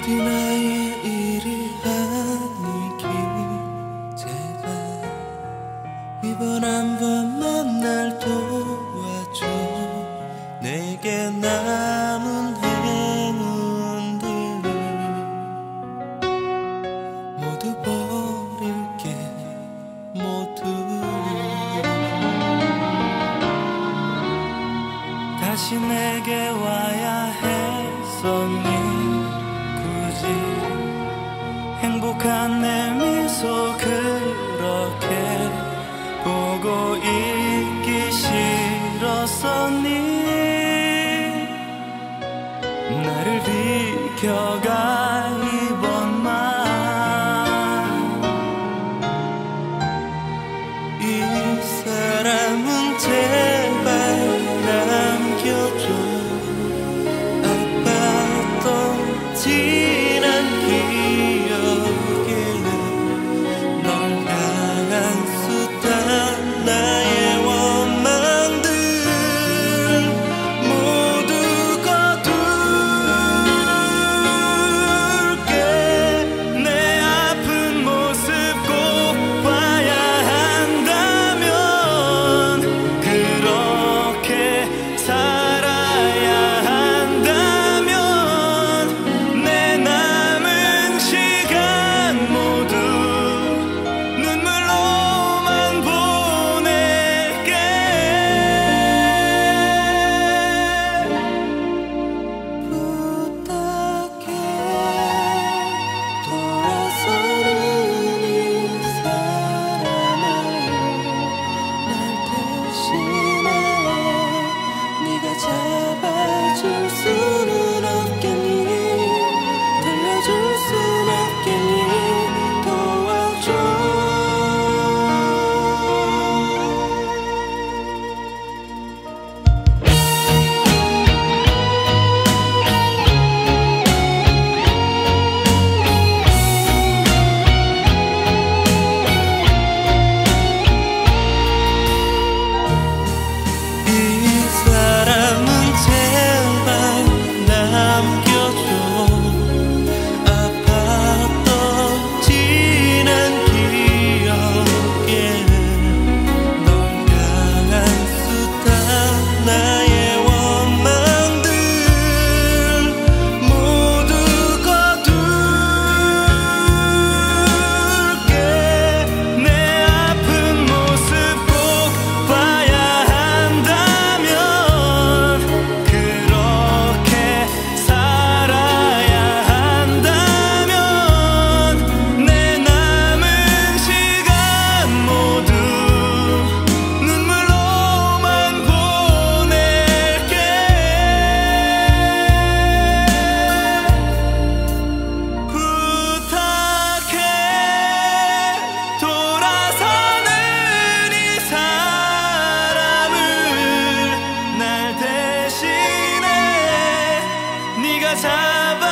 부디 나의 일이 아니길 제발 이번 한 번만 날 도와줘. 내게 남은 행운들을 모두 버릴게 모두. 다시 내게 와야 했었니? 굳이 행복한 내 미소 그렇게 보고 있기 싫었었니? 나를 비켜가 이번만. 이 사람은 제발 남겨줘. 아팠던 지난 기억에 널 향한 수단 나의 원망들 모두 거둘게. 내 아픈 모습 꼭 봐야 한다면 그렇게 살아야 한다면 내 남은 시간 모두 눈물로만 보낼게. 부탁해 돌아서는 이 사람아. 날 대신해 네가 잡아줄 수는 없겠니? 들려줄 순 없겠니? 도와줘. 이 사람은 제발 남겨줘. 아팠던 지난 기억에 널 향한 수다 나의 원망들 모두 거둘게. 내 아픈 모습 꼭 봐야 한다면 그렇게 살아야 한다면 내 남은 시간 모두 눈물로만 보낼게. 부탁해 돌아서는 이 사람을 날 대신해 네가 잡아